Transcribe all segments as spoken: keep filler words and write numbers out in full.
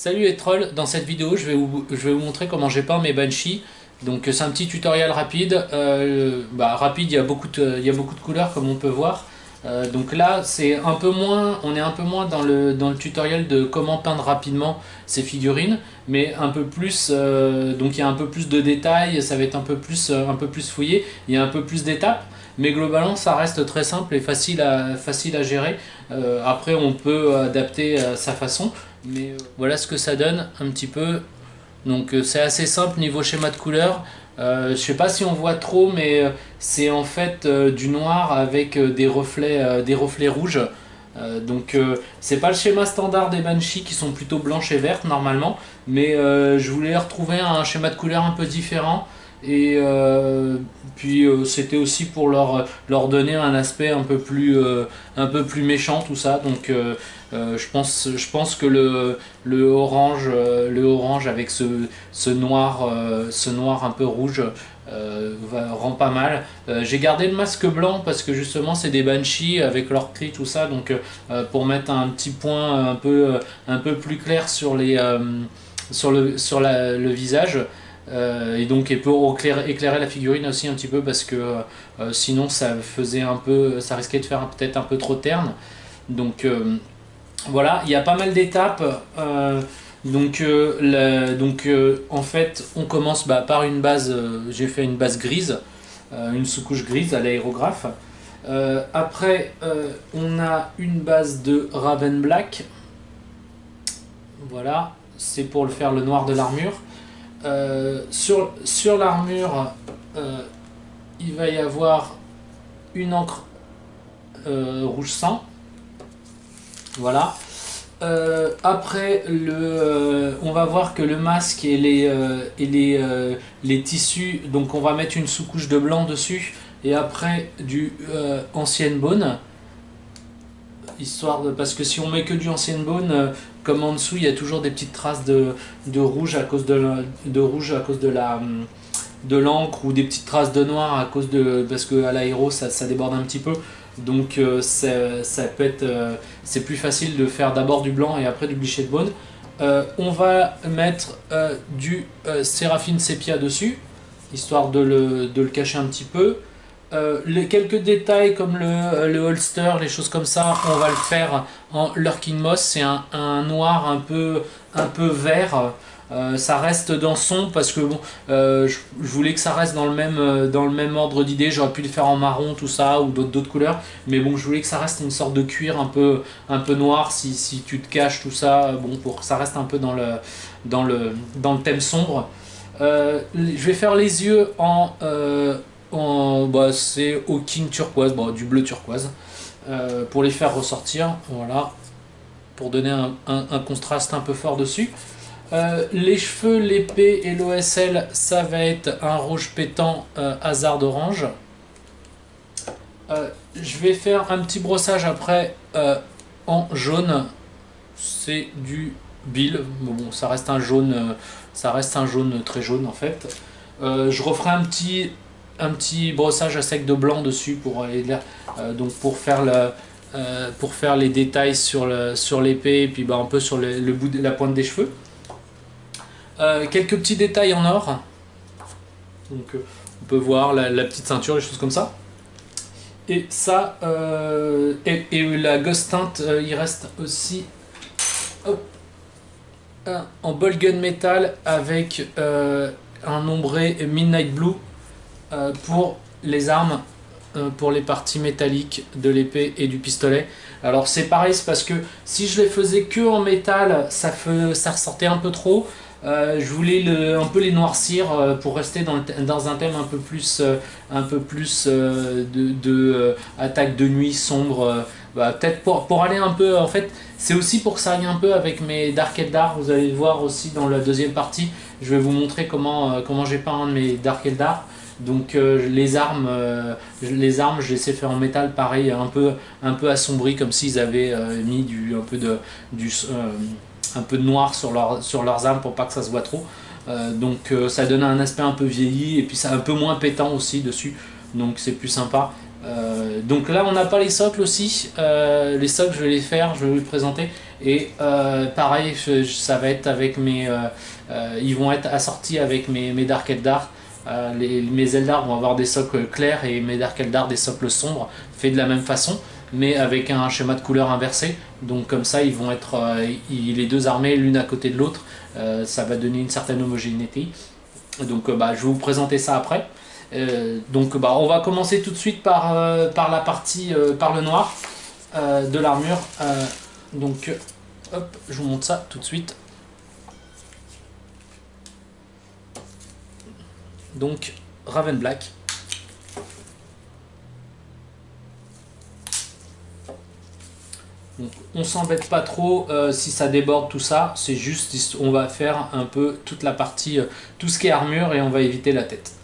Salut les trolls, dans cette vidéo je vais vous, je vais vous montrer comment j'ai peint mes Banshee. Donc c'est un petit tutoriel rapide, euh, bah, rapide, il y a beaucoup de, il y a beaucoup de couleurs comme on peut voir. Euh, donc là c'est un peu moins, on est un peu moins dans le, dans le tutoriel de comment peindre rapidement ces figurines, mais un peu plus, euh, donc il y a un peu plus de détails, ça va être un peu plus, un peu plus fouillé, il y a un peu plus d'étapes. Mais globalement ça reste très simple et facile à, facile à gérer. Euh, après on peut adapter à sa façon. Mais euh, voilà ce que ça donne un petit peu. Donc euh, c'est assez simple niveau schéma de couleur. Euh, je sais pas si on voit trop, mais euh, c'est en fait euh, du noir avec euh, des reflets, euh, des reflets rouges. Euh, donc euh, c'est pas le schéma standard des Banshee qui sont plutôt blanches et vertes normalement, mais euh, je voulais retrouver un schéma de couleur un peu différent. Et euh, puis euh, c'était aussi pour leur, leur donner un aspect un peu plus, euh, un peu plus méchant tout ça. Donc euh, euh, je, pense, je pense que le, le, orange, euh, le orange avec ce, ce, noir, euh, ce noir un peu rouge euh, va, rend pas mal. Euh, J'ai gardé le masque blanc parce que justement c'est des Banshee avec leur cri tout ça. Donc euh, pour mettre un petit point un peu, un peu plus clair sur, les, euh, sur, le, sur la, le visage. Euh, et donc et pour éclairer, éclairer la figurine aussi un petit peu parce que euh, sinon ça faisait un peu, ça risquait de faire peut-être un peu trop terne. Donc euh, voilà, il y a pas mal d'étapes. Euh, donc euh, la, donc euh, en fait on commence bah, par une base, euh, j'ai fait une base grise, euh, une sous-couche grise à l'aérographe. Euh, après euh, on a une base de Raven Black. Voilà, c'est pour le faire le noir de l'armure. Euh, sur sur l'armure, euh, il va y avoir une encre euh, rouge sang. Voilà. Euh, après, le, euh, on va voir que le masque et les, euh, et les, euh, les tissus, donc on va mettre une sous-couche de blanc dessus et après du euh, ancienne bone. Histoire de, parce que si on met que du ancienne bone, euh, comme en dessous il y a toujours des petites traces de, de rouge à cause de, la, de rouge à cause de la de l'encre ou des petites traces de noir à cause de, parce que à l'aéro ça, ça déborde un petit peu, donc euh, ça, ça peut être euh, c'est plus facile de faire d'abord du blanc et après du bleached bone. Euh, on va mettre euh, du euh, Séraphine Sépia dessus histoire de le, de le cacher un petit peu. Euh, les quelques détails comme le, le holster, les choses comme ça, on va le faire en Lurking Moss. C'est un, un noir un peu, un peu vert. Euh, ça reste dans son parce que bon, euh, je, je voulais que ça reste dans le même, dans le même ordre d'idée. J'aurais pu le faire en marron, tout ça, ou d'autres couleurs. Mais bon, je voulais que ça reste une sorte de cuir un peu, un peu noir si, si tu te caches, tout ça. Bon, pour que ça reste un peu dans le, dans le, dans le thème sombre. Euh, je vais faire les yeux en... Euh, Bah, c'est au king turquoise, bon, du bleu turquoise, euh, pour les faire ressortir, voilà, pour donner un, un, un contraste un peu fort dessus. Euh, les cheveux, l'épée et l'O S L, ça va être un rouge pétant euh, hasard orange. Euh, je vais faire un petit brossage après euh, en jaune, c'est du Bill, bon, ça reste un jaune, euh, ça reste un jaune très jaune en fait. Euh, je referai un petit un petit brossage à sec de blanc dessus pour aller euh, donc pour faire le, euh, pour faire les détails sur le, sur l'épée et puis bah, un peu sur le, le bout de la pointe des cheveux. Euh, quelques petits détails en or, donc euh, on peut voir la, la petite ceinture, les choses comme ça. Et ça euh, et, et la ghost tint, euh, il reste aussi hop, un, en ball gun métal avec euh, un ombré Midnight Blue pour les armes, pour les parties métalliques de l'épée et du pistolet. Alors c'est pareil, c'est parce que si je les faisais que en métal, ça, fait, ça ressortait un peu trop. Euh, je voulais le, un peu les noircir pour rester dans, le, dans un thème un peu plus, un peu plus de, de euh, attaque de nuit sombre. Bah, peut-être pour, pour aller un peu, en fait, c'est aussi pour que ça aille un peu avec mes Dark Eldar. Vous allez le voir aussi dans la deuxième partie. Je vais vous montrer comment, comment j'ai peint un de mes Dark Eldar. Donc euh, les armes, euh, les armes, je les ai fait en métal, pareil, un peu, un peu assombri, comme s'ils avaient euh, mis du, un peu de, du, euh, un peu de noir sur, leur, sur leurs armes pour pas que ça se voit trop. Euh, donc euh, ça donne un aspect un peu vieilli et puis c'est un peu moins pétant aussi dessus. Donc c'est plus sympa. Euh, donc là on n'a pas les socles aussi. Euh, les socles je vais les faire, je vais vous les présenter. Et euh, pareil, je, je, ça va être avec mes... Euh, euh, ils vont être assortis avec mes, mes Dark Eldar. Euh, les, mes Eldar vont avoir des socles clairs et mes Dark Eldar des socles sombres, fait de la même façon, mais avec un schéma de couleur inversé. Donc comme ça, ils vont être euh, ils, les deux armées l'une à côté de l'autre. Euh, ça va donner une certaine homogénéité. Donc euh, bah, je vais vous présenter ça après. Euh, donc bah, on va commencer tout de suite par, euh, par la partie, euh, par le noir euh, de l'armure. Euh, donc hop, je vous montre ça tout de suite. Donc Raven Black. Donc, on s'embête pas trop euh, si ça déborde tout ça, c'est juste on va faire un peu toute la partie, euh, tout ce qui est armure, et on va éviter la tête.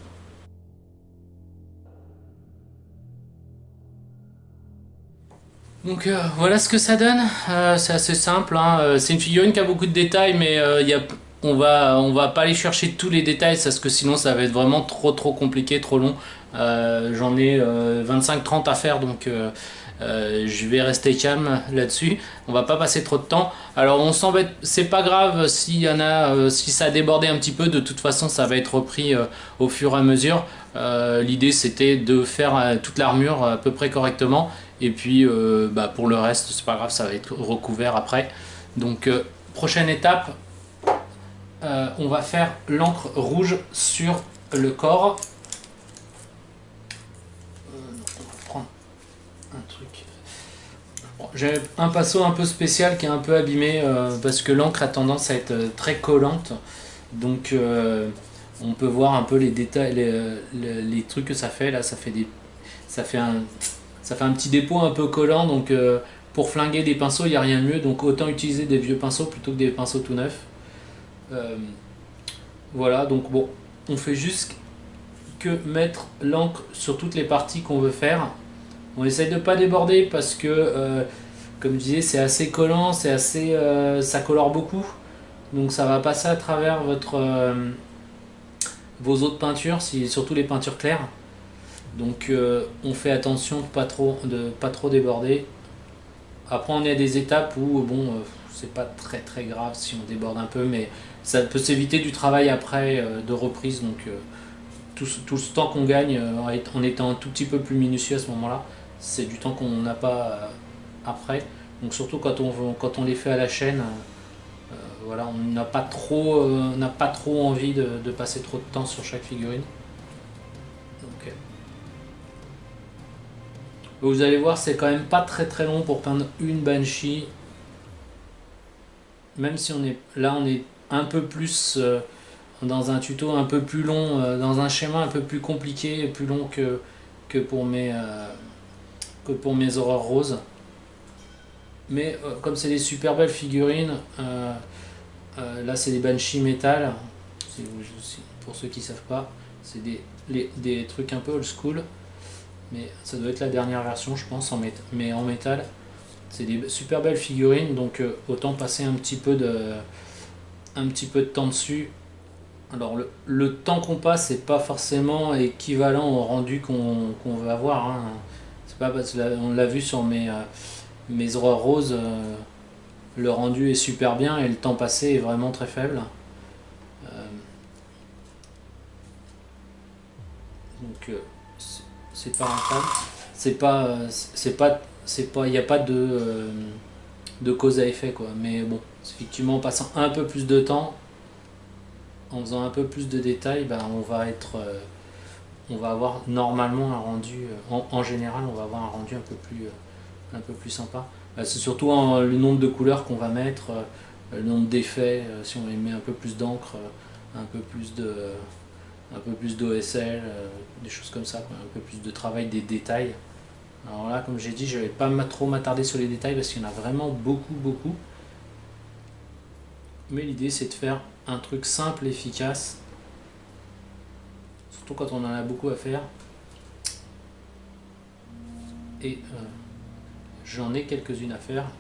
Donc euh, voilà ce que ça donne, euh, c'est assez simple, hein. C'est une figurine qui a beaucoup de détails, mais euh, y a, on va, on va pas aller chercher tous les détails parce que sinon ça va être vraiment trop trop compliqué, trop long. Euh, J'en ai euh, vingt-cinq trente à faire, donc euh, euh, je vais rester calme là-dessus. On va pas passer trop de temps. Alors on s'embête, c'est pas grave s'il y en a, euh, si ça a débordé un petit peu. De toute façon, ça va être repris euh, au fur et à mesure. Euh, L'idée c'était de faire euh, toute l'armure à peu près correctement. Et puis euh, bah, pour le reste, c'est pas grave, ça va être recouvert après. Donc euh, prochaine étape, euh, on va faire l'encre rouge sur le corps. Euh, on va prendre un truc. Bon, j'ai un pinceau un peu spécial qui est un peu abîmé euh, parce que l'encre a tendance à être très collante. Donc euh, on peut voir un peu les détails, les, les, les trucs que ça fait. Là, ça fait des, ça fait un Ça fait un petit dépôt un peu collant, donc euh, pour flinguer des pinceaux, il n'y a rien de mieux, donc autant utiliser des vieux pinceaux plutôt que des pinceaux tout neufs. Euh, voilà, donc bon, on fait juste que mettre l'encre sur toutes les parties qu'on veut faire. On essaye de ne pas déborder parce que, euh, comme je disais, c'est assez collant, c'est assez, euh, ça colore beaucoup, donc ça va passer à travers votre, euh, vos autres peintures, si, surtout les peintures claires. Donc euh, on fait attention de pas trop de pas trop déborder. Après on est à des étapes où bon euh, c'est pas très très grave si on déborde un peu, mais ça peut s'éviter du travail après euh, de reprise. Donc euh, tout, tout ce temps qu'on gagne euh, en étant un tout petit peu plus minutieux à ce moment-là, c'est du temps qu'on n'a pas euh, après. Donc surtout quand on quand on les fait à la chaîne, euh, voilà, on n'a pas trop euh, n'a pas trop envie de, de passer trop de temps sur chaque figurine. Donc, vous allez voir, c'est quand même pas très très long pour peindre une Banshee. Même si on est là, on est un peu plus euh, dans un tuto un peu plus long, euh, dans un schéma un peu plus compliqué et plus long que, que pour mes euh, que pour mes horreurs roses. Mais euh, comme c'est des super belles figurines, euh, euh, là c'est des Banshee métal. Pour ceux qui savent pas, c'est des, les, des trucs un peu old school. Mais ça doit être la dernière version, je pense, en métal. Mais en métal, c'est des super belles figurines, donc euh, autant passer un petit peu de, un petit peu de temps dessus. Alors le, le temps qu'on passe, c'est pas forcément équivalent au rendu qu'on qu'on veut avoir. Hein. C'est pas parce qu'on l'a vu sur mes, euh, mes horreurs roses, euh, le rendu est super bien et le temps passé est vraiment très faible. Euh, donc euh, c'est pas rentable, c'est pas c'est pas c'est pas il n'y a pas de euh, de cause à effet quoi, mais bon, effectivement en passant un peu plus de temps, en faisant un peu plus de détails, ben on va être euh, on va avoir normalement un rendu euh, en, en général on va avoir un rendu un peu plus euh, un peu plus sympa. Ben, c'est surtout en, le nombre de couleurs qu'on va mettre, euh, le nombre d'effets, euh, si on met un peu plus d'encre, euh, un peu plus de un peu plus d'O S L, euh, des choses comme ça, quoi. Un peu plus de travail des détails. Alors là, comme j'ai dit, je ne vais pas trop m'attarder sur les détails parce qu'il y en a vraiment beaucoup, beaucoup. Mais l'idée, c'est de faire un truc simple, efficace, surtout quand on en a beaucoup à faire. Et euh, j'en ai quelques-unes à faire.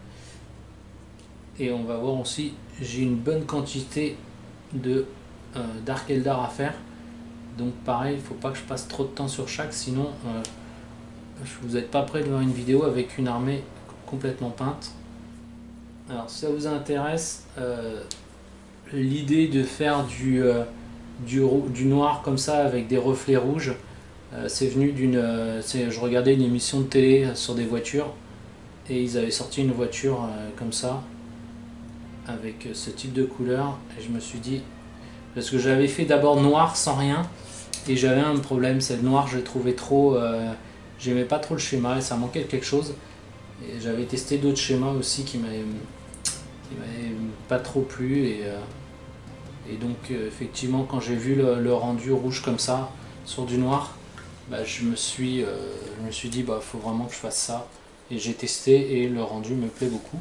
Et on va voir aussi, j'ai une bonne quantité de Euh, Dark Eldar à faire, donc pareil, il faut pas que je passe trop de temps sur chaque, sinon euh, vous n'êtes pas prêt de voir une vidéo avec une armée complètement peinte. Alors si ça vous intéresse, euh, l'idée de faire du, euh, du, du noir comme ça avec des reflets rouges, euh, c'est venu d'une... Euh, je regardais une émission de télé sur des voitures et ils avaient sorti une voiture euh, comme ça avec ce type de couleur et je me suis dit, parce que j'avais fait d'abord noir sans rien et j'avais un problème, c'est le noir je l'ai trouvé trop, euh, j'aimais pas trop le schéma et ça manquait de quelque chose et j'avais testé d'autres schémas aussi qui m'avaient pas trop plu et, euh, et donc euh, effectivement quand j'ai vu le, le rendu rouge comme ça sur du noir, bah, je me suis euh, je me suis dit bah faut vraiment que je fasse ça et j'ai testé et le rendu me plaît beaucoup.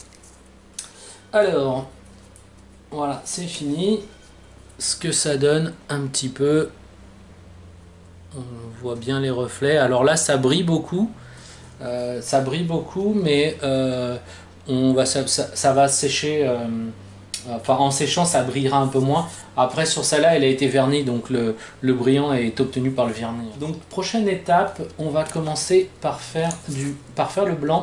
Alors, voilà, c'est fini. Ce que ça donne un petit peu, on voit bien les reflets. Alors là, ça brille beaucoup, euh, ça brille beaucoup, mais euh, on va, ça, ça, ça va sécher. Euh, enfin, en séchant, ça brillera un peu moins. Après, sur celle-là, elle a été vernie, donc le, le brillant est obtenu par le vernis. Donc, prochaine étape, on va commencer par faire du, par faire le blanc.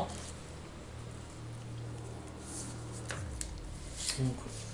Donc,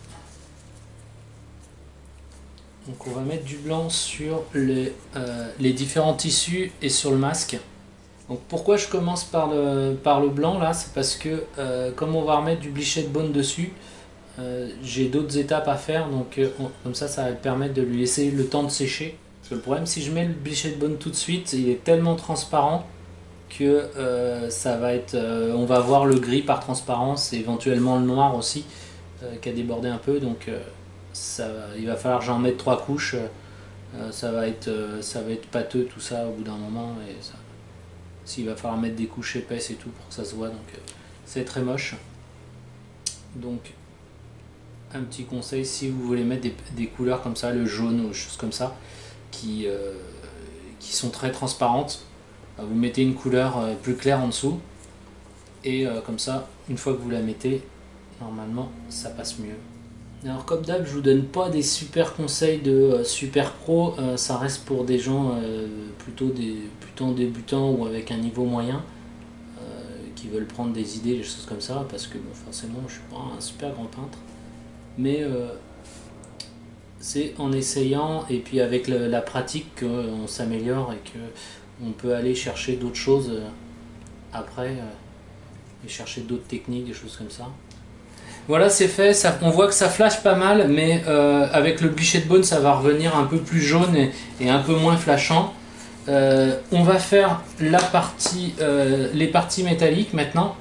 donc on va mettre du blanc sur les, euh, les différents tissus et sur le masque. Donc pourquoi je commence par le, par le blanc là, c'est parce que euh, comme on va remettre du bleached bone dessus, euh, j'ai d'autres étapes à faire, donc euh, on, comme ça ça va permettre de lui laisser le temps de sécher. Parce que le problème, si je mets le bleached bone tout de suite, il est tellement transparent que euh, ça va être, euh, on va voir le gris par transparence et éventuellement le noir aussi euh, qui a débordé un peu, donc euh, ça, il va falloir que j'en mette trois couches, euh, ça, va être, euh, ça va être pâteux tout ça au bout d'un moment et ça, s'il va falloir mettre des couches épaisses et tout pour que ça se voit, donc euh, c'est très moche. Donc un petit conseil, si vous voulez mettre des, des couleurs comme ça, le jaune ou des choses comme ça qui, euh, qui sont très transparentes, vous mettez une couleur plus claire en dessous et euh, comme ça, une fois que vous la mettez, normalement ça passe mieux. Alors comme d'hab, je vous donne pas des super conseils de euh, super pro, euh, ça reste pour des gens euh, plutôt, des, plutôt débutants ou avec un niveau moyen euh, qui veulent prendre des idées, des choses comme ça, parce que bon, forcément je suis pas un super grand peintre, mais euh, c'est en essayant et puis avec le, la pratique qu'on s'améliore et que on peut aller chercher d'autres choses euh, après euh, et chercher d'autres techniques, des choses comme ça. Voilà, c'est fait, ça, on voit que ça flash pas mal, mais euh, avec le bleached bone ça va revenir un peu plus jaune et, et un peu moins flashant. Euh, on va faire la partie, euh, les parties métalliques maintenant.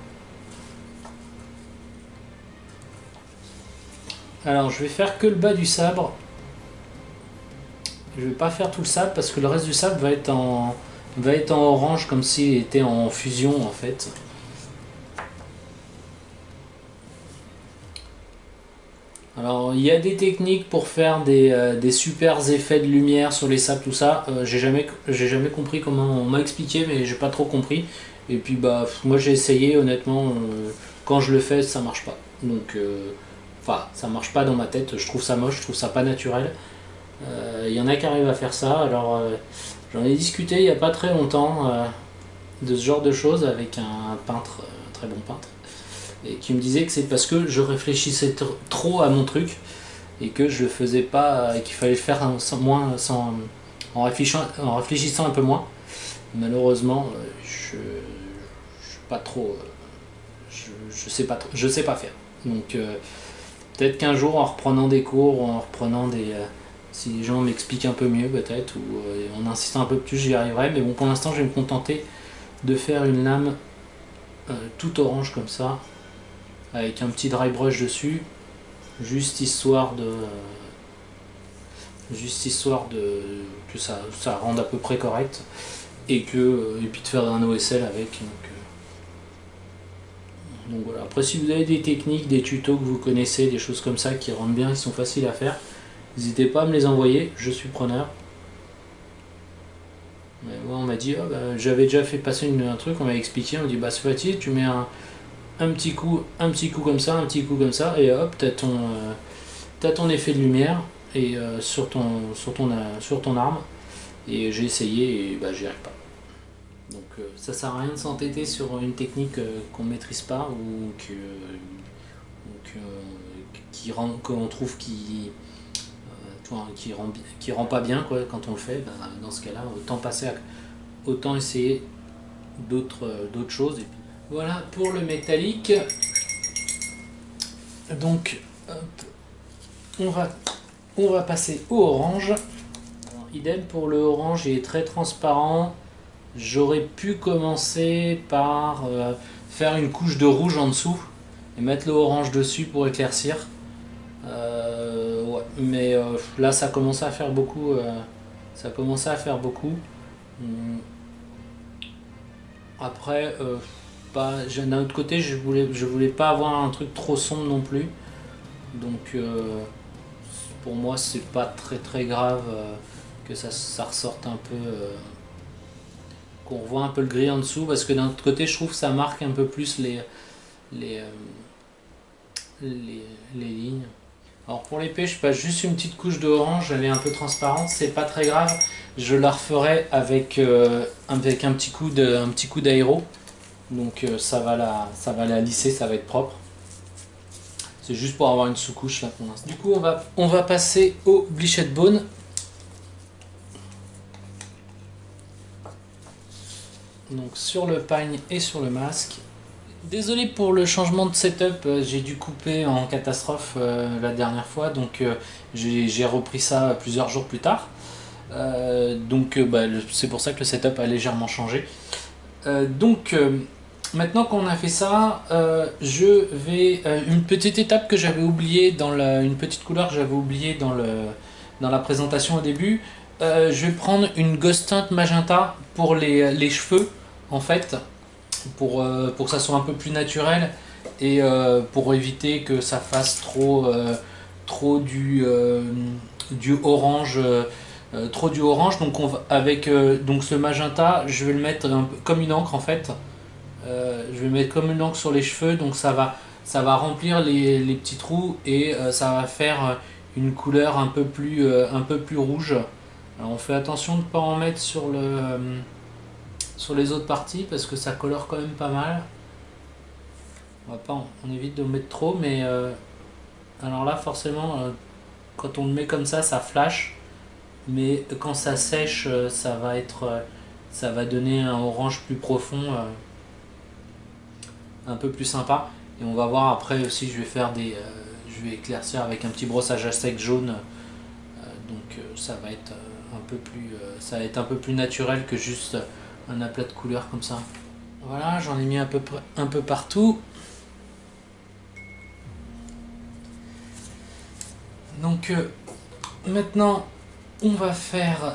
Alors je vais faire que le bas du sabre. Je vais pas faire tout le sabre parce que le reste du sabre va être en, va être en orange comme s'il était en fusion en fait. Alors il y a des techniques pour faire des, euh, des super effets de lumière sur les sables, tout ça. Euh, j'ai jamais, j'ai jamais compris comment on m'a expliqué, mais j'ai pas trop compris. Et puis bah moi j'ai essayé, honnêtement, euh, quand je le fais ça marche pas. Donc euh, enfin ça marche pas dans ma tête, je trouve ça moche, je trouve ça pas naturel. Il euh, y en a qui arrivent à faire ça, alors euh, j'en ai discuté il y a pas très longtemps euh, de ce genre de choses avec un peintre, un très bon peintre, et qui me disait que c'est parce que je réfléchissais trop à mon truc et que je le faisais pas, et qu'il fallait le faire sans, moins, sans, en, réfléchissant, en réfléchissant un peu moins. Malheureusement, je, je pas trop, je, je sais pas trop, je sais pas faire. Donc euh, peut-être qu'un jour en reprenant des cours, en reprenant des, euh, si les gens m'expliquent un peu mieux peut-être, ou euh, en insistant un peu plus, j'y arriverai. Mais bon, pour l'instant, je vais me contenter de faire une lame euh, tout orange comme ça, avec un petit dry brush dessus, juste histoire de, euh, juste histoire de que ça, ça rende à peu près correct, et que et puis de faire un O S L avec. Donc, euh, donc voilà. Après, si vous avez des techniques, des tutos que vous connaissez, des choses comme ça qui rendent bien, qui sont faciles à faire, n'hésitez pas à me les envoyer, je suis preneur. Mais moi, on m'a dit, oh, bah, j'avais déjà fait passer une, un truc, on m'a expliqué, on m'a dit, bah c'est facile, tu mets un, un petit coup, un petit coup comme ça, un petit coup comme ça, et hop, t'as ton, euh, t'as ton effet de lumière et euh, sur ton, sur ton, euh, sur ton arme. Et j'ai essayé et bah j'y arrive pas. Donc euh, ça sert à rien de s'entêter sur une technique euh, qu'on maîtrise pas ou que, euh, qui rend, qu'on trouve qui, euh, qui, rend, qui rend pas bien quoi, quand on le fait, ben, dans ce cas-là, autant passer à, autant essayer d'autres euh, d'autres choses. Et puis, voilà pour le métallique. Donc, hop, on, va, on va passer au orange. Alors, idem pour le orange, il est très transparent. J'aurais pu commencer par euh, faire une couche de rouge en dessous et mettre le orange dessus pour éclaircir. Euh, ouais, mais euh, là, ça commençait à faire beaucoup. Euh, ça commençait à faire beaucoup. Hum. Après, euh, d'un autre côté, je voulais, je voulais pas avoir un truc trop sombre non plus. Donc, euh, pour moi, c'est pas très très grave euh, que ça, ça ressorte un peu. Euh, qu'on voit un peu le gris en dessous, parce que d'un autre côté, je trouve que ça marque un peu plus les, les, euh, les, les lignes. Alors pour l'épée, je passe juste une petite couche d'orange, elle est un peu transparente, c'est pas très grave. Je la referai avec, euh, avec un petit coup de, un petit coup d'aéro. Donc euh, ça va la, ça va la lisser, ça va être propre. C'est juste pour avoir une sous-couche là pour l'instant. Du coup, on va, on va passer au Bleached Bone. Donc sur le pagne et sur le masque. Désolé pour le changement de setup, j'ai dû couper en catastrophe euh, la dernière fois, donc euh, j'ai repris ça plusieurs jours plus tard. Euh, donc euh, bah, c'est pour ça que le setup a légèrement changé. Euh, donc euh, maintenant qu'on a fait ça, euh, je vais euh, une petite étape que j'avais oubliée dans la, une petite couleur que j'avais oubliée dans le dans la présentation au début. Euh, je vais prendre une Ghost Tint magenta pour les, les cheveux en fait. Pour, euh, pour que ça soit un peu plus naturel et euh, pour éviter que ça fasse trop, euh, trop du, euh, du orange euh, trop du orange. Donc on va, avec euh, donc ce magenta, je vais le mettre un peu comme une encre en fait. Euh, je vais le mettre comme une encre sur les cheveux, donc ça va, ça va remplir les, les petits trous et euh, ça va faire une couleur un peu plus, euh, un peu plus rouge. Alors on fait attention de ne pas en mettre sur le euh, sur les autres parties parce que ça colore quand même pas mal. On va pas, on évite de mettre trop, mais euh, alors là forcément euh, quand on le met comme ça, ça flash, mais quand ça sèche, euh, ça va être, euh, ça va donner un orange plus profond, euh, un peu plus sympa. Et on va voir après aussi, je vais faire des, euh, je vais éclaircir avec un petit brossage à sec jaune, euh, donc euh, ça va être euh, un peu plus, euh, ça va être un peu plus naturel que juste un aplat de couleurs comme ça. Voilà, j'en ai mis un peu, un peu partout. Donc euh, maintenant on va faire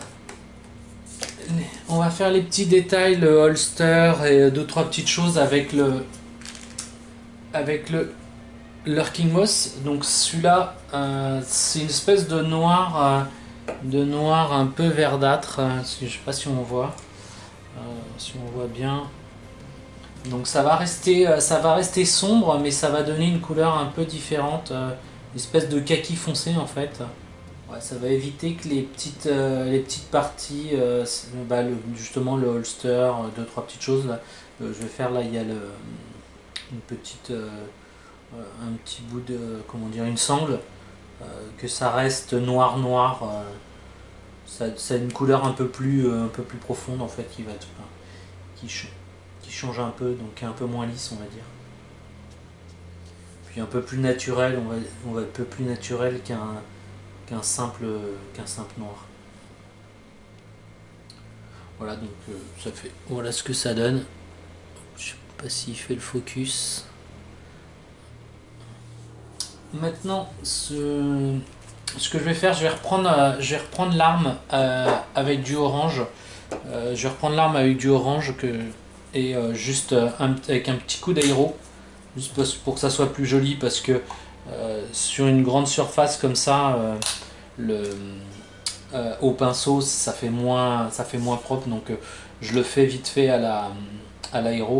on va faire les petits détails, le holster et deux trois petites choses avec le avec le Lurking Moss. Donc celui-là euh, c'est une espèce de noir euh, de noir un peu verdâtre, euh, je sais pas si on voit. Euh, si on voit bien, donc ça va rester euh, ça va rester sombre, mais ça va donner une couleur un peu différente, euh, une espèce de kaki foncé en fait. Ouais, ça va éviter que les petites euh, les petites parties, euh, bah, le, justement le holster, euh, deux trois petites choses là. Euh, je vais faire là, il y a le, une petite euh, un petit bout de, comment dire, une sangle, euh, que ça reste noir noir. Euh, ça, ça a une couleur un peu plus euh, un peu plus profonde en fait, qui va être qui, ch qui change un peu, donc un peu moins lisse on va dire, puis un peu plus naturel, on va, on va un peu plus naturel qu'un qu'un simple qu'un simple noir. Voilà, donc euh, ça fait, voilà ce que ça donne. Je sais pas s'il fait le focus. Maintenant ce, ce que je vais faire, je vais reprendre euh, je vais reprendre l'arme euh, avec du orange. Euh, je vais reprendre l'arme avec du orange que et euh, juste euh, un, avec un petit coup d'aéro, juste pour que ça soit plus joli, parce que euh, sur une grande surface comme ça, euh, le, euh, au pinceau ça fait moins, ça fait moins propre, donc euh, je le fais vite fait à la à l'aéro.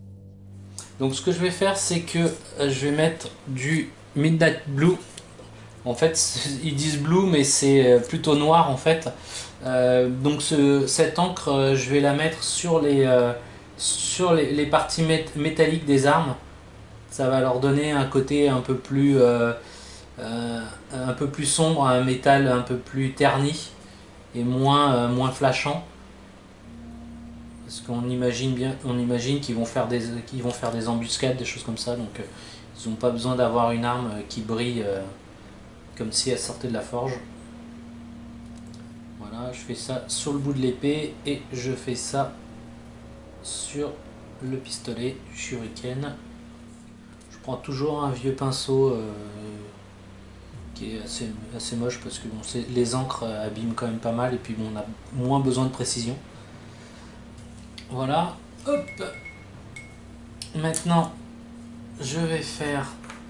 Donc ce que je vais faire, c'est que euh, je vais mettre du Midnight Blue En fait, ils disent blue, mais c'est plutôt noir en fait. Euh, donc ce, cette encre, euh, je vais la mettre sur les, euh, sur les, les parties mét métalliques des armes. Ça va leur donner un côté un peu plus, euh, euh, un peu plus sombre, un métal un peu plus terni et moins, euh, moins flashant. Parce qu'on imagine bien, on imagine qu'ils vont faire des, qu'ils vont faire des embuscades, des choses comme ça. Donc euh, ils n'ont pas besoin d'avoir une arme qui brille euh, comme si elle sortait de la forge. Voilà, je fais ça sur le bout de l'épée et je fais ça sur le pistolet du shuriken. Je prends toujours un vieux pinceau euh, qui est assez, assez moche parce que bon, les encres abîment quand même pas mal et puis bon, on a moins besoin de précision. Voilà, hop. Maintenant, je vais faire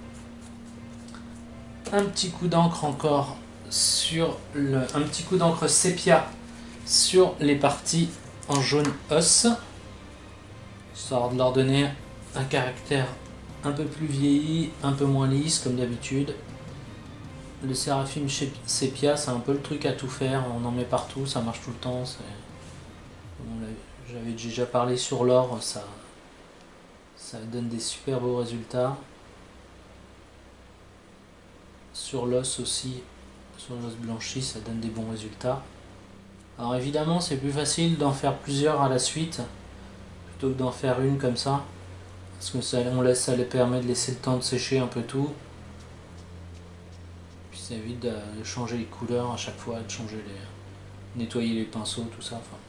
un petit coup d'encre encore sur le, un petit coup d'encre sépia sur les parties en jaune os, histoire de leur donner un caractère un peu plus vieilli, un peu moins lisse comme d'habitude. Le Seraphim sépia, c'est un peu le truc à tout faire, on en met partout, ça marche tout le temps. J'avais déjà parlé sur l'or, ça, ça donne des super beaux résultats. Sur l'os aussi, sur l'os blanchi, ça donne des bons résultats. Alors évidemment, c'est plus facile d'en faire plusieurs à la suite plutôt que d'en faire une comme ça, parce que ça, on laisse, ça les permet de laisser le temps de sécher un peu tout. Puis ça évite de changer les couleurs à chaque fois, de changer les, nettoyer les pinceaux, tout ça. Enfin.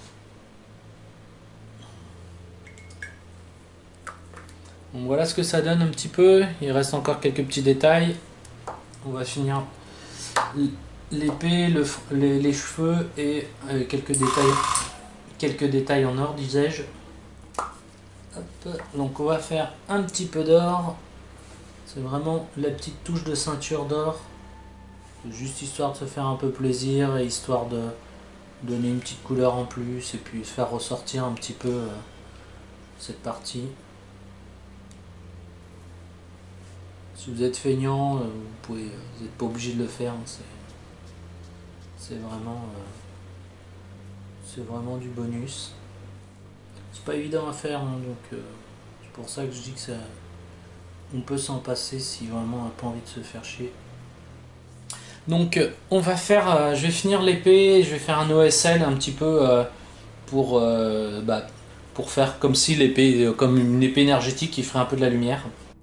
Donc voilà ce que ça donne un petit peu. Il reste encore quelques petits détails. On va finir l'épée, le, les, les cheveux et euh, quelques détails, quelques détails en or, disais-je. Donc on va faire un petit peu d'or. C'est vraiment la petite touche de ceinture d'or, juste histoire de se faire un peu plaisir et histoire de donner une petite couleur en plus et puis faire ressortir un petit peu euh, cette partie. Si vous êtes feignant, euh, vous pouvez, vous n'êtes pas obligé de le faire. Hein, c'est vraiment, euh, c'est vraiment du bonus. C'est pas évident à faire, hein, donc euh, c'est pour ça que je dis que ça, on peut s'en passer si vraiment on n'a pas envie de se faire chier. Donc euh, on va faire, euh, je vais finir l'épée, je vais faire un O S L un petit peu euh, pour, euh, bah, pour faire comme si l'épée, comme une épée énergétique qui ferait un peu de la lumière.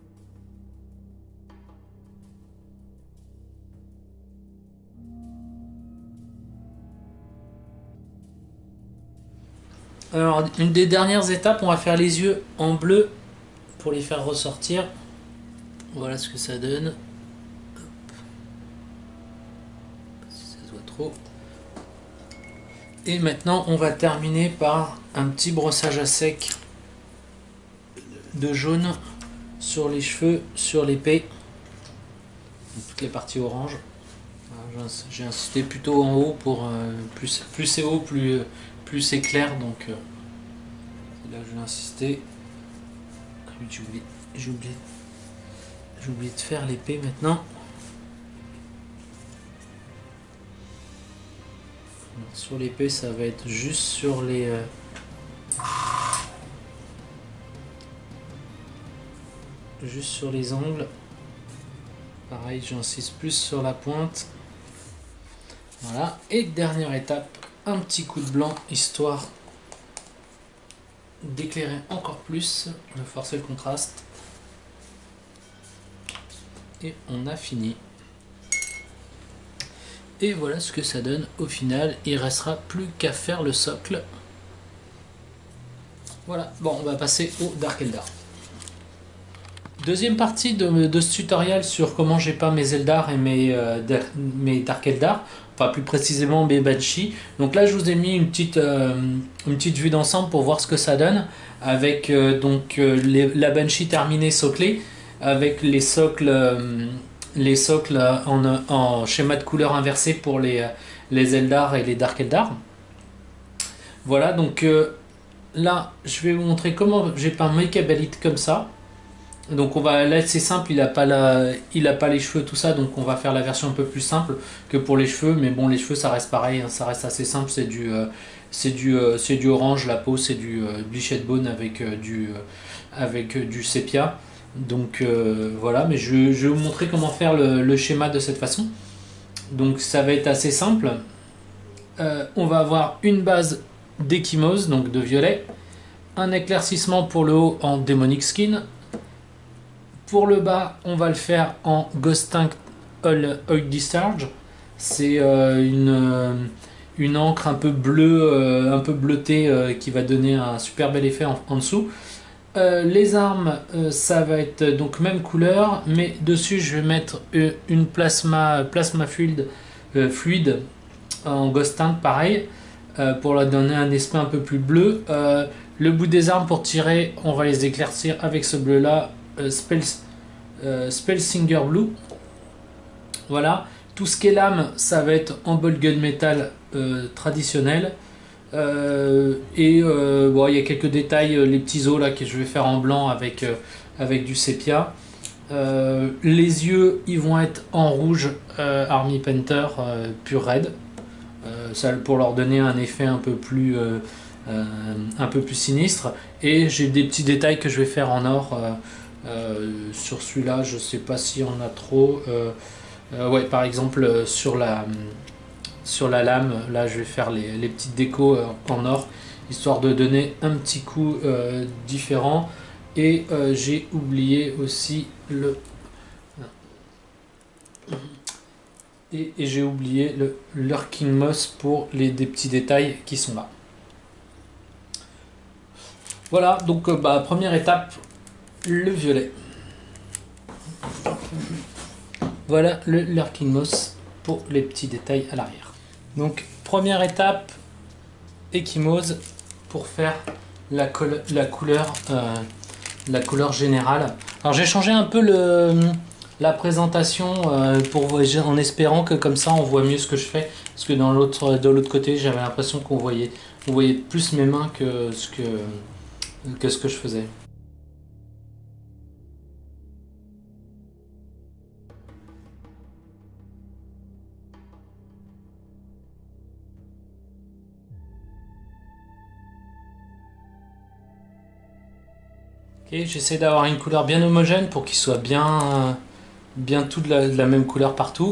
Alors, une des dernières étapes, on va faire les yeux en bleu pour les faire ressortir. Voilà ce que ça donne. Hop. Si ça se voit trop. Et maintenant, on va terminer par un petit brossage à sec de jaune sur les cheveux, sur l'épée, toutes les parties orange. J'ai insisté plutôt en haut pour euh, plus, plus c'est haut, plus, plus c'est clair, donc euh, c'est là que je vais insister. J'ai oublié, j'ai oublié, j'ai oublié de faire l'épée maintenant. Sur l'épée, ça va être juste sur les euh, juste sur les angles. Pareil, j'insiste plus sur la pointe. Voilà. Et dernière étape, un petit coup de blanc histoire d'éclairer encore plus, de forcer le contraste. Et on a fini. Et voilà ce que ça donne au final. Il restera plus qu'à faire le socle. Voilà, bon, on va passer au Dark Eldar. Deuxième partie de, de ce tutoriel sur comment j'ai peint mes Eldar et mes, euh, mes Dark Eldar, enfin plus précisément mes Banshee. Donc là je vous ai mis une petite, euh, une petite vue d'ensemble pour voir ce que ça donne avec euh, donc, euh, les, la Banshee terminée soclée, avec les socles, euh, les socles en, en schéma de couleur inversé pour les, les Eldar et les Dark Eldar. Voilà, donc euh, là je vais vous montrer comment j'ai peint mes cabalites comme ça. Donc on va, là c'est simple, il a pas la, il a pas les cheveux tout ça, donc on va faire la version un peu plus simple que pour les cheveux, mais bon les cheveux ça reste pareil, hein, ça reste assez simple, c'est du, euh, c'est du, euh, c'est du orange, la peau c'est du euh, bleached bone avec euh, du, euh, avec euh, du sépia, donc euh, voilà, mais je, je vais vous montrer comment faire le, le schéma de cette façon. Donc ça va être assez simple, euh, on va avoir une base d'Ekimos, donc de violet, un éclaircissement pour le haut en Demonic Skin. Pour le bas, on va le faire en Ghost Ink Oil, Oil Discharge. C'est euh, une, euh, une encre un peu bleue, euh, un peu bleutée euh, qui va donner un super bel effet en, en dessous. Euh, les armes, euh, ça va être donc même couleur, mais dessus je vais mettre euh, une plasma, plasma fluide, euh, fluide en Ghost Ink pareil, euh, pour leur donner un aspect un peu plus bleu. Euh, le bout des armes pour tirer, on va les éclaircir avec ce bleu là. Euh, Spell, euh, Spellsinger Blue. Voilà. Tout ce qui est lame, ça va être en ball gun metal euh, traditionnel. Euh, et euh, bon, il y a quelques détails, euh, les petits os là que je vais faire en blanc avec, euh, avec du sépia. Euh, les yeux, ils vont être en rouge euh, Army Painter euh, pur red. Euh, ça pour leur donner un effet un peu plus euh, euh, un peu plus sinistre. Et j'ai des petits détails que je vais faire en or. Euh, Euh, sur celui-là, je sais pas si on a trop. Euh, euh, ouais, par exemple euh, sur la sur la lame, là, je vais faire les, les petites décos euh, en or, histoire de donner un petit coup euh, différent. Et euh, j'ai oublié aussi le et, et j'ai oublié le Lurking Moss pour les des petits détails qui sont là. Voilà, donc euh, bah, première étape. Le violet. Voilà le Lurking Moss pour les petits détails à l'arrière. Donc première étape, Ekimos pour faire la, la couleur euh, la couleur générale. Alors j'ai changé un peu le, la présentation euh, pour, en espérant que comme ça on voit mieux ce que je fais, parce que dans l'autre de l'autre côté j'avais l'impression qu'on voyait, on voyait plus mes mains que ce que, que ce que je faisais. Ok, j'essaie d'avoir une couleur bien homogène pour qu'il soit bien, bien tout de la, de la même couleur partout.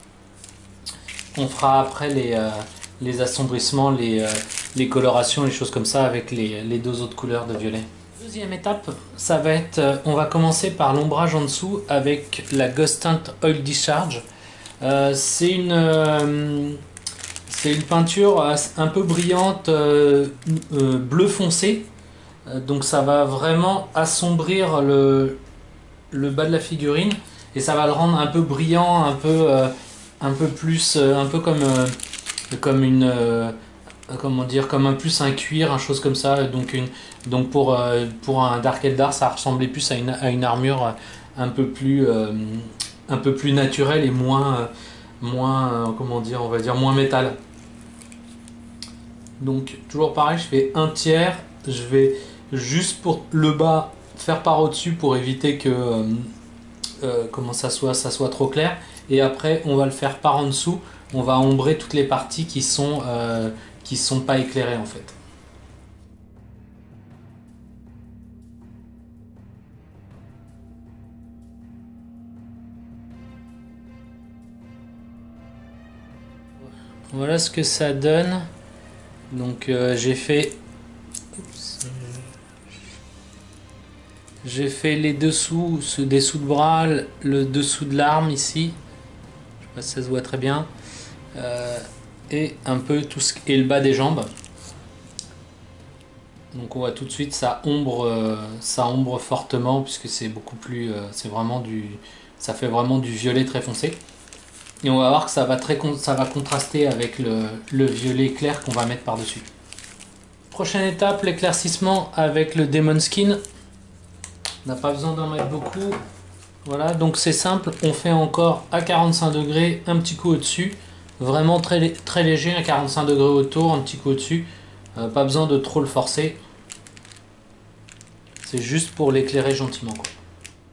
On fera après les, euh, les assombrissements, les, euh, les colorations, les choses comme ça avec les, les deux autres couleurs de violet. Deuxième étape, ça va être, euh, on va commencer par l'ombrage en dessous avec la Ghost Ink Oil Discharge. Euh, c'est une, euh, c'est une peinture un peu brillante, euh, euh, bleu foncé. Donc ça va vraiment assombrir le, le bas de la figurine et ça va le rendre un peu brillant, un peu, euh, un peu plus, euh, un peu comme, euh, comme une, euh, comment dire, comme un plus un cuir, un chose comme ça. Donc, une, donc pour, euh, pour un Dark Eldar, ça ressemblait plus à une, à une armure un peu plus, euh, un peu plus naturelle et moins, euh, moins, euh, comment dire, on va dire moins métal. Donc toujours pareil, je fais un tiers, je vais juste pour le bas faire par au-dessus pour éviter que euh, euh, comment ça soit, ça soit trop clair, et après on va le faire par en dessous, on va ombrer toutes les parties qui sont euh, qui sont pas éclairées en fait. Voilà ce que ça donne. Donc euh, j'ai fait J'ai fait les dessous, ce dessous de bras, le dessous de l'arme ici. Je sais pas si ça se voit très bien. Euh, et un peu tout ce et le bas des jambes. Donc on voit tout de suite ça ombre, euh, ça ombre fortement puisque c'est beaucoup plus, euh, c'est vraiment du, ça fait vraiment du violet très foncé. Et on va voir que ça va très, ça va contraster avec le, le violet clair qu'on va mettre par dessus. Prochaine étape, l'éclaircissement avec le Demon Skin. On n'a pas besoin d'en mettre beaucoup. Voilà, donc c'est simple, on fait encore à quarante-cinq degrés, un petit coup au-dessus. Vraiment très, très léger, à quarante-cinq degrés autour, un petit coup au-dessus. Euh, pas besoin de trop le forcer. C'est juste pour l'éclairer gentiment, quoi.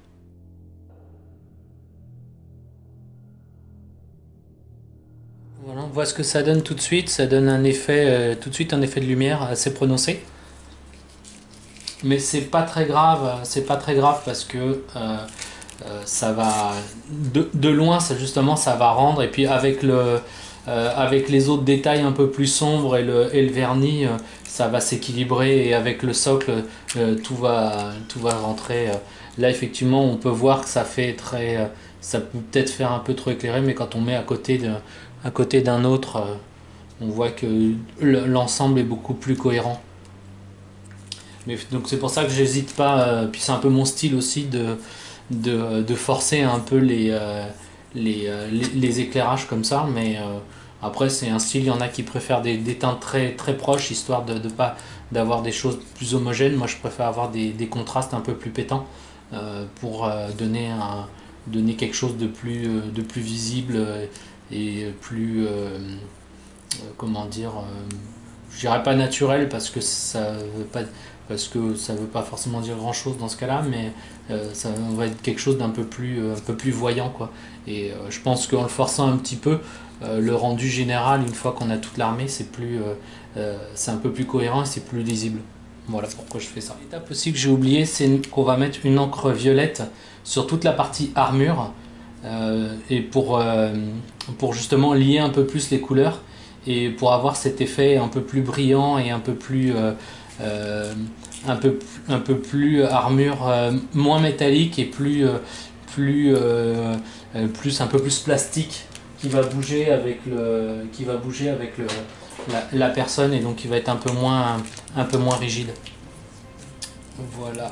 voit ce que ça donne tout de suite. Ça donne un effet, euh, tout de suite un effet de lumière assez prononcé. Mais c'est pas très grave, c'est pas très grave parce que euh, euh, ça va de, de loin, ça justement ça va rendre, et puis avec le euh, avec les autres détails un peu plus sombres et le, et le vernis, euh, ça va s'équilibrer, et avec le socle, euh, tout va tout va rentrer. Là effectivement, on peut voir que ça fait très, euh, ça peut peut-être faire un peu trop éclairé, mais quand on met à côté de, à côté d'un autre, euh, on voit que l'ensemble est beaucoup plus cohérent. Mais donc c'est pour ça que j'hésite pas, euh, puis c'est un peu mon style aussi de, de, de forcer un peu les, euh, les, euh, les, les éclairages comme ça, mais euh, après c'est un style, il y en a qui préfèrent des, des teintes très, très proches, histoire de, de pas d'avoir des choses plus homogènes. Moi je préfère avoir des, des contrastes un peu plus pétants euh, pour euh, donner, un, donner quelque chose de plus, euh, de plus visible et plus, euh, comment dire, euh, je dirais pas naturel parce que ça veut pas parce que ça veut pas forcément dire grand chose dans ce cas-là, mais euh, ça va être quelque chose d'un peu plus euh, un peu plus voyant quoi. Et euh, je pense qu'en le forçant un petit peu, euh, le rendu général une fois qu'on a toute l'armée, c'est plus euh, euh, c'est un peu plus cohérent et c'est plus lisible. Voilà pourquoi je fais ça. L'étape aussi que j'ai oublié, c'est qu'on va mettre une encre violette sur toute la partie armure euh, et pour euh, pour justement lier un peu plus les couleurs et pour avoir cet effet un peu plus brillant et un peu plus euh, euh, un peu un peu plus armure euh, moins métallique et plus euh, plus euh, plus un peu plus plastique qui va bouger avec le qui va bouger avec le la, la personne, et donc qui va être un peu moins un peu moins rigide. Voilà.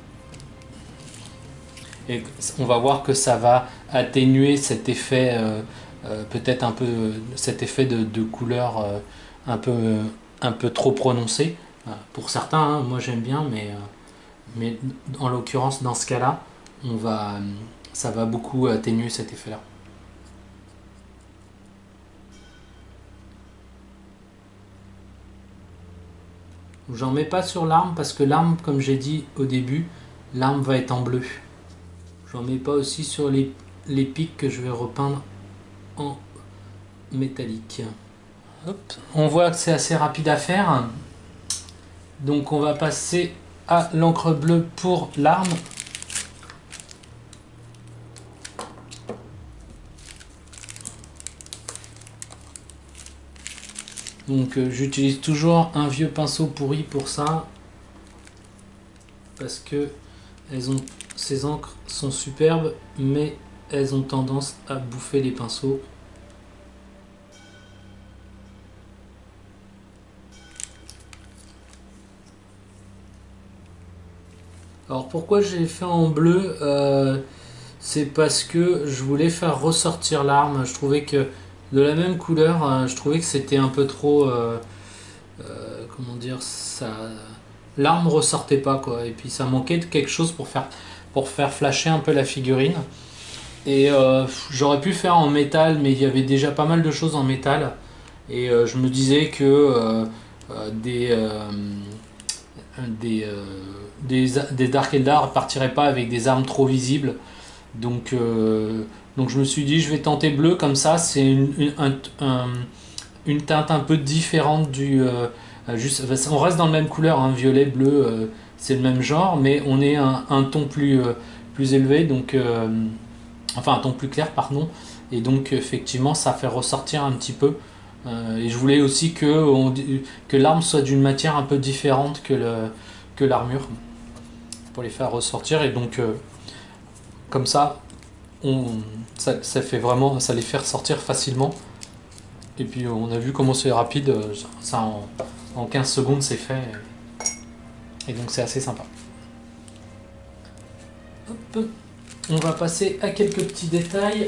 Et on va voir que ça va atténuer cet effet euh, euh, peut-être un peu cet effet de, de couleur euh, un peu un peu trop prononcé pour certains, hein. Moi j'aime bien, mais euh, mais en l'occurrence dans ce cas-là, on va ça va beaucoup atténuer cet effet-là. J'en mets pas sur l'arme parce que l'arme, comme j'ai dit au début, l'arme va être en bleu. J'en mets pas aussi sur les, les pics que je vais repeindre en métallique. Hop. On voit que c'est assez rapide à faire. Donc on va passer à l'encre bleue pour l'arme. Donc euh, j'utilise toujours un vieux pinceau pourri pour ça, parce que elles ont, ces encres sont superbes, mais elles ont tendance à bouffer les pinceaux. Alors pourquoi j'ai fait en bleu, euh, c'est parce que je voulais faire ressortir l'arme. Je trouvais que de la même couleur, euh, je trouvais que c'était un peu trop, euh, euh, comment dire, ça, l'arme ressortait pas quoi, et puis ça manquait de quelque chose pour faire, pour faire flasher un peu la figurine. Et euh, j'aurais pu faire en métal, mais il y avait déjà pas mal de choses en métal, et euh, je me disais que euh, euh, des euh, des, euh, des des Dark Eldar partiraient pas avec des armes trop visibles, donc euh, donc je me suis dit je vais tenter bleu, comme ça c'est une, une, un, un, une teinte un peu différente du euh, juste, on reste dans la même couleur, hein, violet bleu, euh, c'est le même genre, mais on est un, un ton plus euh, plus élevé, donc euh, enfin un ton plus clair pardon, et donc effectivement ça fait ressortir un petit peu. Euh, et je voulais aussi que, on, que l'arme soit d'une matière un peu différente que le que l'armure pour les faire ressortir, et donc euh, comme ça on ça, ça fait vraiment, ça les fait ressortir facilement. Et puis on a vu comment c'est rapide, ça en, en quinze secondes c'est fait, et donc c'est assez sympa. Hop. On va passer à quelques petits détails.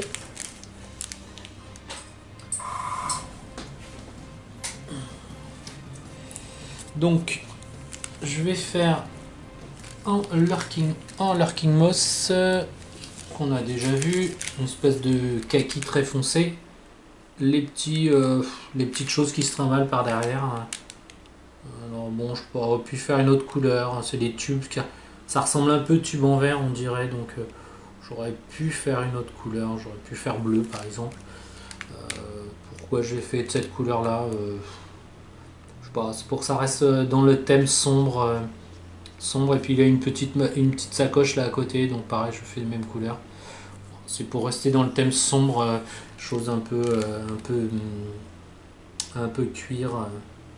Donc je vais faire en lurking, en lurking moss euh, qu'on a déjà vu, une espèce de kaki très foncé, les petits euh, les petites choses qui se trimballent par derrière. Alors bon, je pourrais pu faire une autre couleur, c'est des tubes, ça ressemble un peu de tube en verre on dirait, donc euh, j'aurais pu faire une autre couleur, j'aurais pu faire bleu par exemple. Euh, pourquoi j'ai fait de cette couleur là. Euh, je sais pas, c'est pour que ça reste dans le thème sombre. Euh, sombre et puis il y a une petite, une petite sacoche là à côté, donc pareil je fais les mêmes couleurs. C'est pour rester dans le thème sombre, euh, chose un peu, euh, un peu, un peu cuir. Euh.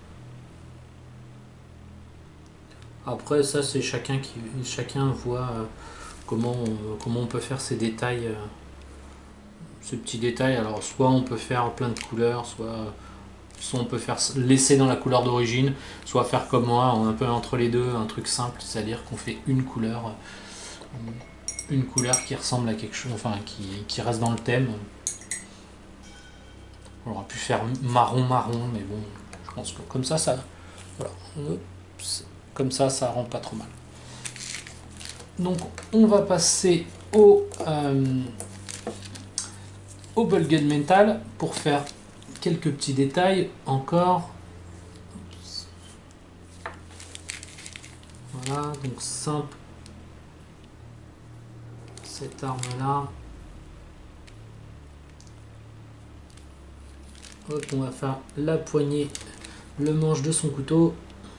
Après ça c'est chacun qui, chacun voit euh, comment, on, comment on peut faire ces détails, euh, ces petits détails. Alors soit on peut faire plein de couleurs, soit, soit on peut faire laisser dans la couleur d'origine, soit faire comme moi, un peu entre les deux, un truc simple, c'est-à-dire qu'on fait une couleur. Euh, une couleur qui ressemble à quelque chose, enfin qui, qui reste dans le thème. On aurait pu faire marron marron, mais bon, je pense que comme ça, ça, voilà, comme ça, ça rend pas trop mal. Donc, on va passer au euh, au ball gun mental pour faire quelques petits détails encore. Voilà, donc simple. Cette arme là, hop, on va faire la poignée, le manche de son couteau.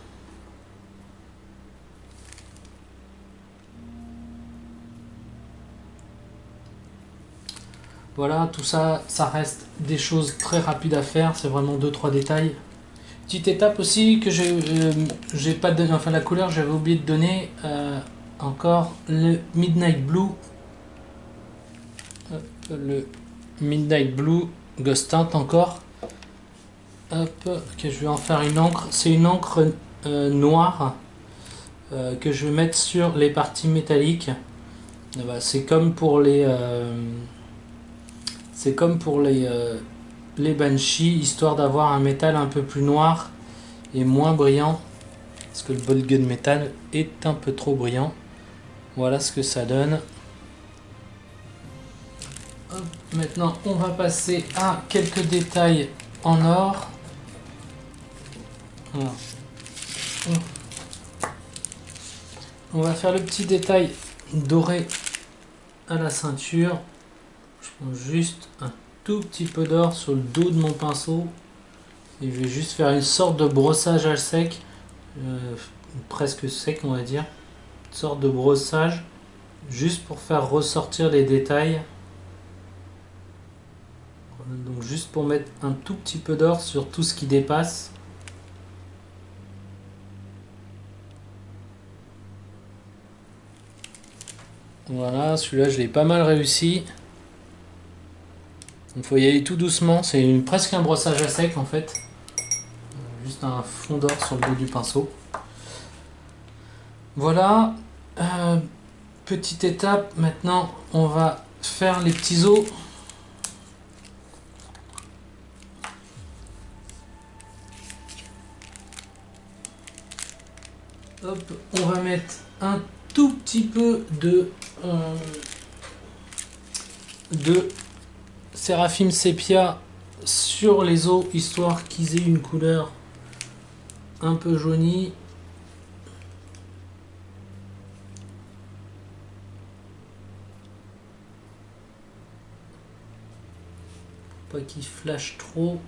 Voilà, tout ça, ça reste des choses très rapides à faire, c'est vraiment deux trois détails. Petite étape aussi que j'ai euh, j'ai pas donné, enfin la couleur j'avais oublié de donner, euh, encore le Midnight Blue. Le Midnight Blue Ghost Tint encore. Hop, que je vais en faire une encre. C'est une encre euh, noire euh, que je vais mettre sur les parties métalliques. Bah, c'est comme pour les, euh, c'est comme pour les, euh, les Banshee, histoire d'avoir un métal un peu plus noir et moins brillant, parce que le ball gun métal est un peu trop brillant. Voilà ce que ça donne. Hop, maintenant, on va passer à quelques détails en or. Voilà. On va faire le petit détail doré à la ceinture. Je prends juste un tout petit peu d'or sur le dos de mon pinceau. Et je vais juste faire une sorte de brossage à sec. Euh, presque sec, on va dire. Une sorte de brossage. Juste pour faire ressortir les détails. Donc juste pour mettre un tout petit peu d'or sur tout ce qui dépasse. Voilà, celui-là je l'ai pas mal réussi. Il faut y aller tout doucement, c'est presque un brossage à sec en fait. Juste un fond d'or sur le bout du pinceau. Voilà. Euh, petite étape, maintenant on va faire les petits os. Hop, on va mettre un tout petit peu de euh, de Séraphim Sépia sur les os, histoire qu'ils aient une couleur un peu jaunie. Pas qu'ils flashent trop.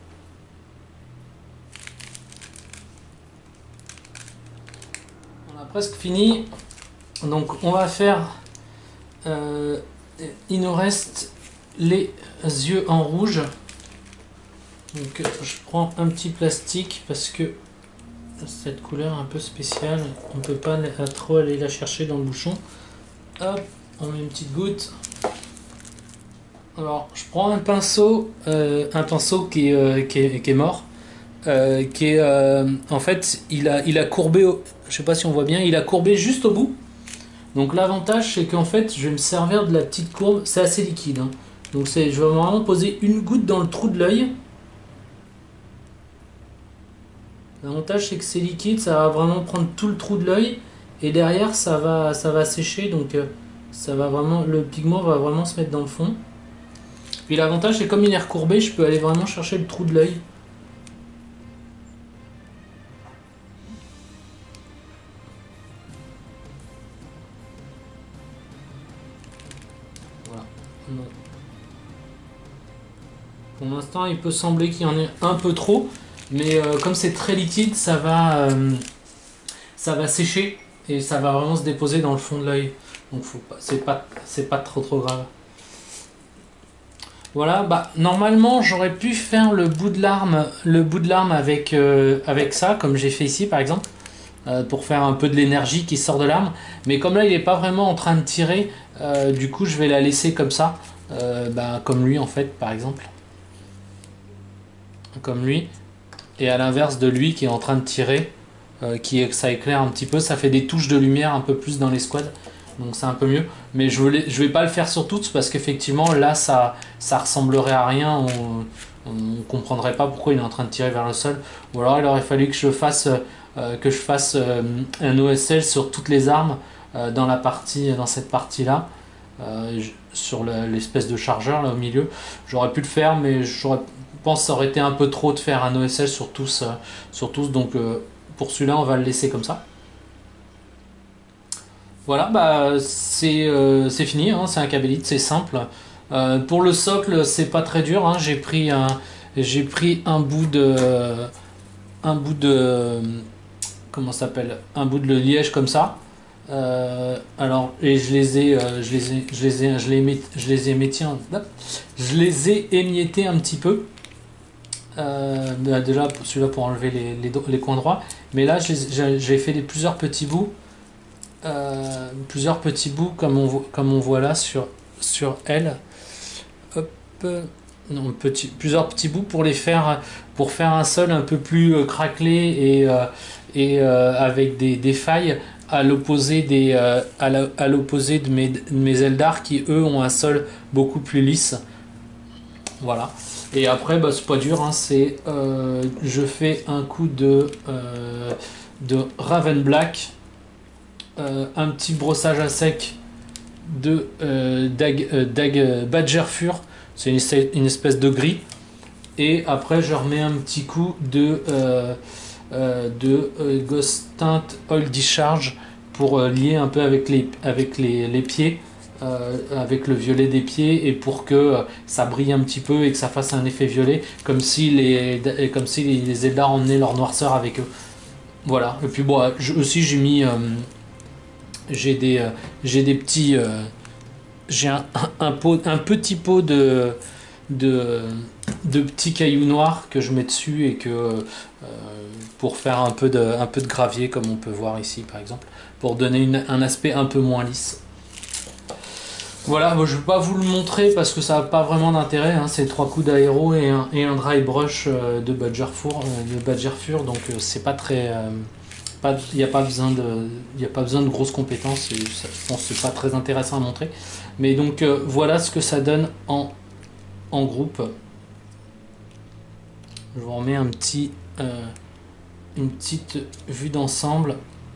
On a presque fini. Donc on va faire, euh, il nous reste les yeux en rouge. Donc je prends un petit plastique parce que cette couleur est un peu spéciale, on ne peut pas trop aller la chercher dans le bouchon. Hop, on met une petite goutte. Alors je prends un pinceau, euh, un pinceau qui est, euh, qui est, qui est mort, euh, qui est euh, en fait il a, il a courbé, au, je sais pas si on voit bien, il a courbé juste au bout. Donc l'avantage c'est qu'en fait je vais me servir de la petite courbe, c'est assez liquide, hein. Donc je vais vraiment poser une goutte dans le trou de l'œil. L'avantage c'est que c'est liquide, ça va vraiment prendre tout le trou de l'œil et derrière ça va, ça va sécher, donc ça va vraiment, le pigment va vraiment se mettre dans le fond. Puis l'avantage c'est comme il est recourbé, je peux aller vraiment chercher le trou de l'œil. Voilà. Pour l'instant, il peut sembler qu'il y en ait un peu trop, mais euh, comme c'est très liquide, ça va, euh, ça va sécher et ça va vraiment se déposer dans le fond de l'œil. Donc faut pas, c'est pas, c'est pas trop trop grave. Voilà, bah normalement j'aurais pu faire le bout de l'arme, le bout de l'arme avec euh, avec ça, comme j'ai fait ici par exemple, euh, pour faire un peu de l'énergie qui sort de l'arme. Mais comme là il n'est pas vraiment en train de tirer, euh, du coup je vais la laisser comme ça, euh, bah, comme lui en fait par exemple. Comme lui, et à l'inverse de lui qui est en train de tirer, euh, qui est, ça éclaire un petit peu, ça fait des touches de lumière un peu plus dans les squads, donc c'est un peu mieux. Mais je ne je vais pas le faire sur toutes parce qu'effectivement là ça, ça ressemblerait à rien, on ne comprendrait pas pourquoi il est en train de tirer vers le sol. Ou alors il aurait fallu que je fasse, euh, que je fasse euh, un O S L sur toutes les armes euh, dans, la partie, dans cette partie là. Euh, sur l'espèce de chargeur là au milieu, j'aurais pu le faire, mais j'aurais je pense que ça aurait été un peu trop de faire un O S L sur tous, euh, sur tous donc euh, pour celui-là on va le laisser comme ça. Voilà, bah c'est euh, fini, hein, c'est un cabellite, c'est simple. Euh, pour le socle, c'est pas très dur, hein, j'ai pris un j'ai pris un bout de un bout de comment ça s'appelle, un bout de liège comme ça. Euh, alors et je les ai euh, je les ai je les ai je les ai je les ai émiettés je les ai émiettés un petit peu. Euh, bah déjà celui-là pour enlever les, les, les coins droits, mais là j'ai fait des, plusieurs petits bouts, euh, plusieurs petits bouts comme on, comme on voit là sur, sur elle. Hop, non, petit, plusieurs petits bouts pour les faire, pour faire un sol un peu plus euh, craquelé et, euh, et euh, avec des, des failles à l'opposé des euh, à l'opposé de mes, de mes Eldar qui eux ont un sol beaucoup plus lisse. Voilà. Et après, bah, c'est pas dur, hein, c'est euh, je fais un coup de, euh, de Raven Black, euh, un petit brossage à sec de euh, Dag, euh, Dag Badger Fur, c'est une, une espèce de gris, et après je remets un petit coup de, euh, euh, de euh, Ghost Tint Oil Discharge pour euh, lier un peu avec les, avec les, les pieds. Euh, avec le violet des pieds et pour que euh, ça brille un petit peu et que ça fasse un effet violet comme si les, comme si les, les Eldar emmenaient leur noirceur avec eux. Voilà, et puis bon, je, aussi j'ai mis euh, j'ai des, euh, j'ai des petits euh, j'ai un, un, pot, un petit pot de, de, de petits cailloux noirs que je mets dessus et que euh, pour faire un peu, de, un peu de gravier comme on peut voir ici par exemple, pour donner une, un aspect un peu moins lisse. Voilà, moi, je ne vais pas vous le montrer parce que ça n'a pas vraiment d'intérêt, hein. C'est trois coups d'aéro et un, et un dry brush euh, de Badger Fur, euh, de Badger Fur, donc euh, c'est pas très, euh, pas, il n'y a pas besoin de, il y a pas besoin de grosses compétences. Et ça, je pense que c'est pas très intéressant à montrer. Mais donc euh, voilà ce que ça donne en, en groupe. Je vous remets un petit, euh, une petite vue d'ensemble.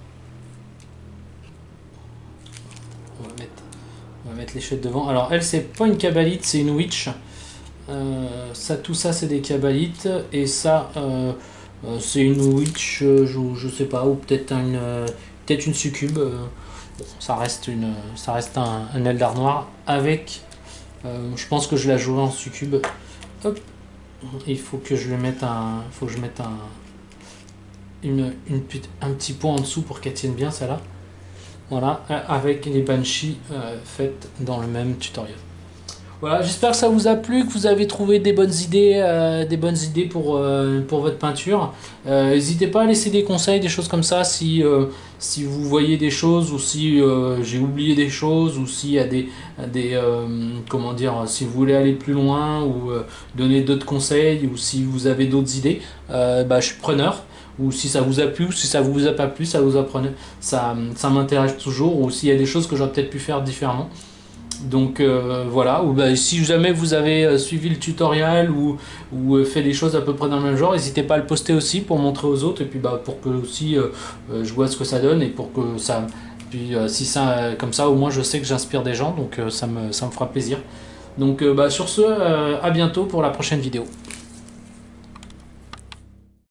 On va mettre On va mettre les chouettes devant. Alors elle, c'est pas une cabalite, c'est une witch. Euh, ça, tout ça, c'est des cabalites. Et ça, euh, euh, c'est une witch, euh, je, je sais pas, ou peut-être une, euh, peut-être une succube. Euh, bon, ça reste une, ça reste un, un Eldar noir avec. Euh, je pense que je la jouerai en succube. Hop. Il faut que je le mette un, faut que je mette un, une, une, un petit pot en dessous pour qu'elle tienne bien, celle-là. Voilà, avec les Banshees euh, faites dans le même tutoriel. Voilà, j'espère que ça vous a plu, que vous avez trouvé des bonnes idées, euh, des bonnes idées pour, euh, pour votre peinture. N'hésitez euh, pas à laisser des conseils, des choses comme ça, si, euh, si vous voyez des choses, ou si euh, j'ai oublié des choses, ou s'il y a des, des euh, comment dire, si vous voulez aller plus loin, ou euh, donner d'autres conseils, ou si vous avez d'autres idées, euh, bah, je suis preneur. Ou si ça vous a plu, ou si ça vous a pas plu, ça vous apprenez, ça, ça m'intéresse toujours, ou s'il y a des choses que j'aurais peut-être pu faire différemment. Donc euh, voilà, ou bah, si jamais vous avez euh, suivi le tutoriel ou, ou euh, fait des choses à peu près dans le même genre, n'hésitez pas à le poster aussi pour montrer aux autres, et puis bah, pour que aussi euh, euh, je vois ce que ça donne, et pour que ça, puis euh, si ça, euh, comme ça au moins je sais que j'inspire des gens, donc euh, ça, me, ça me fera plaisir. Donc euh, bah, sur ce, euh, à bientôt pour la prochaine vidéo.